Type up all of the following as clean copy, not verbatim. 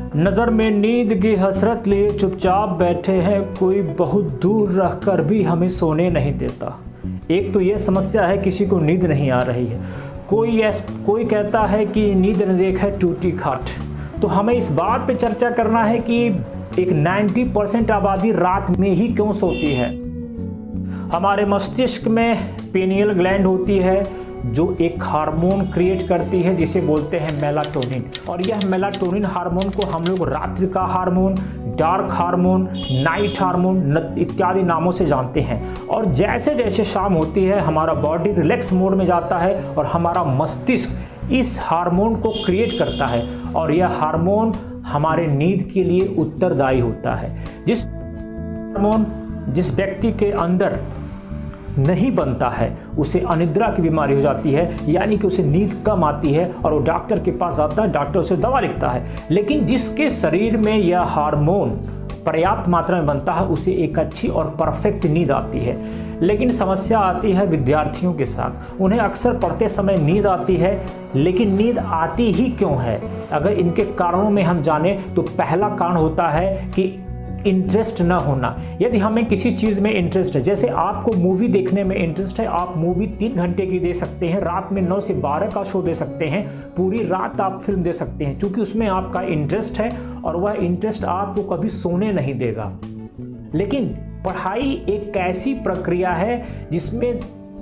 नज़र में नींद की हसरत लिए चुपचाप बैठे हैं, कोई बहुत दूर रहकर भी हमें सोने नहीं देता। एक तो ये समस्या है, किसी को नींद नहीं आ रही है। कोई कहता है कि नींद न देखे टूटी खाट। तो हमें इस बात पे चर्चा करना है कि एक 90% आबादी रात में ही क्यों सोती है। हमारे मस्तिष्क में पीनियल ग्लैंड होती है जो एक हार्मोन क्रिएट करती है जिसे बोलते हैं मेलाटोनिन। और यह मेलाटोनिन हार्मोन को हम लोग रात्रि का hormone, dark hormone, night hormone इत्यादि नामों से जानते हैं। और जैसे जैसे शाम होती है हमारा बॉडी रिलैक्स मोड में जाता है और हमारा मस्तिष्क इस हार्मोन को क्रिएट करता है और यह हार्मोन हमारे नींद के लिए उत्तरदायी होता है। जिस हार्मोन जिस व्यक्ति के अंदर नहीं बनता है उसे अनिद्रा की बीमारी हो जाती है, यानी कि उसे नींद कम आती है और वो डॉक्टर के पास आता है, डॉक्टर उसे दवा लिखता है। लेकिन जिसके शरीर में यह हार्मोन पर्याप्त मात्रा में बनता है उसे एक अच्छी और परफेक्ट नींद आती है। लेकिन समस्या आती है विद्यार्थियों के साथ। उन्हें अक्सर पढ़ते समय नींद आती है, लेकिन नींद आती ही क्यों है? अगर इनके कारणों में हम जाने तो पहला कारण होता है कि इंटरेस्ट ना होना। यदि हमें किसी चीज़ में इंटरेस्ट है, जैसे आपको मूवी देखने में इंटरेस्ट है, आप मूवी 3 घंटे की दे सकते हैं, रात में 9 से 12 का शो दे सकते हैं, पूरी रात आप फिल्म दे सकते हैं, क्योंकि उसमें आपका इंटरेस्ट है और वह इंटरेस्ट आपको कभी सोने नहीं देगा। लेकिन पढ़ाई एक ऐसी प्रक्रिया है जिसमें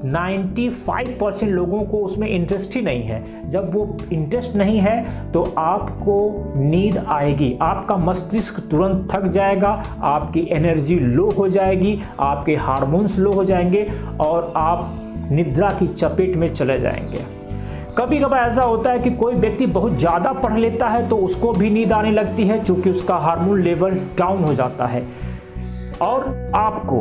95% लोगों को उसमें इंटरेस्ट ही नहीं है। जब वो इंटरेस्ट नहीं है तो आपको नींद आएगी, आपका मस्तिष्क तुरंत थक जाएगा, आपकी एनर्जी लो हो जाएगी, आपके हार्मोन्स लो हो जाएंगे और आप निद्रा की चपेट में चले जाएंगे। कभी कभार ऐसा होता है कि कोई व्यक्ति बहुत ज़्यादा पढ़ लेता है तो उसको भी नींद आने लगती है, क्योंकि उसका हार्मोन लेवल डाउन हो जाता है। और आपको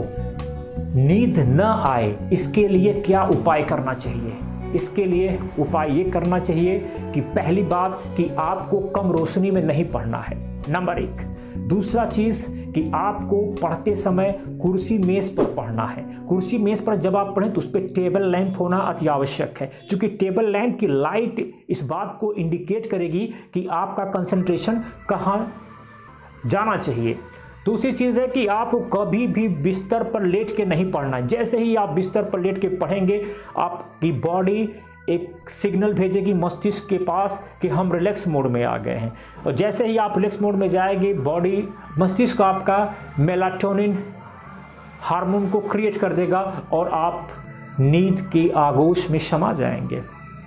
नींद न आए इसके लिए क्या उपाय करना चाहिए? इसके लिए उपाय ये करना चाहिए कि पहली बात कि आपको कम रोशनी में नहीं पढ़ना है, नंबर 1। दूसरा चीज़ कि आपको पढ़ते समय कुर्सी मेज पर पढ़ना है। कुर्सी मेज पर जब आप पढ़ें तो उस पर टेबल लैंप होना अति आवश्यक है, क्योंकि टेबल लैंप की लाइट इस बात को इंडिकेट करेगी कि आपका कंसंट्रेशन कहाँ जाना चाहिए। दूसरी चीज़ है कि आपको कभी भी बिस्तर पर लेट के नहीं पढ़ना। जैसे ही आप बिस्तर पर लेट के पढ़ेंगे आपकी बॉडी एक सिग्नल भेजेगी मस्तिष्क के पास कि हम रिलैक्स मोड में आ गए हैं। और जैसे ही आप रिलैक्स मोड में जाएंगे मस्तिष्क आपका मेलाटोनिन हार्मोन को क्रिएट कर देगा और आप नींद की आगोश में समा जाएंगे।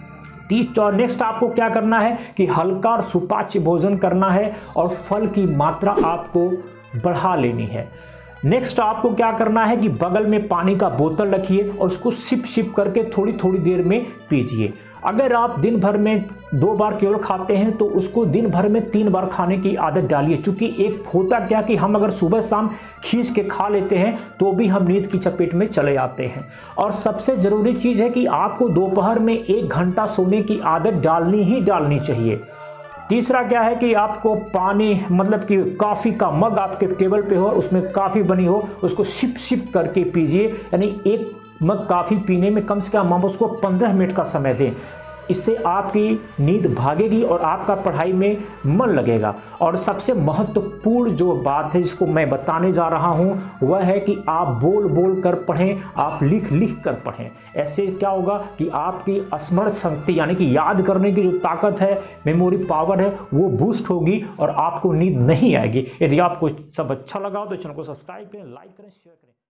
और नेक्स्ट आपको क्या करना है कि हल्का और सुपाच्य भोजन करना है और फल की मात्रा आपको बढ़ा लेनी है। नेक्स्ट आपको क्या करना है कि बगल में पानी का बोतल रखिए और उसको सिप सिप करके थोड़ी थोड़ी देर में पीजिए। अगर आप दिन भर में 2 बार केवल खाते हैं तो उसको दिन भर में 3 बार खाने की आदत डालिए, क्योंकि एक होता क्या कि हम अगर सुबह शाम खींच के खा लेते हैं तो भी हम नींद की चपेट में चले आते हैं। और सबसे ज़रूरी चीज़ है कि आपको दोपहर में 1 घंटा सोने की आदत डालनी चाहिए। तीसरा क्या है कि आपको पानी मतलब कि कॉफ़ी का मग आपके टेबल पे हो, उसमें कॉफ़ी बनी हो, उसको सिप सिप करके पीजिए। यानी 1 मग कॉफ़ी पीने में कम से कम आप उसको 15 मिनट का समय दें। इससे आपकी नींद भागेगी और आपका पढ़ाई में मन लगेगा। और सबसे महत्वपूर्ण जो बात है जिसको मैं बताने जा रहा हूँ वह है कि आप बोल बोल कर पढ़ें, आप लिख लिख कर पढ़ें। ऐसे क्या होगा कि आपकी स्मरण शक्ति यानी कि याद करने की जो ताकत है, मेमोरी पावर है, वो बूस्ट होगी और आपको नींद नहीं आएगी। यदि आपको सब अच्छा लगा तो चैनल को सब्सक्राइब करें, लाइक करें, शेयर करें।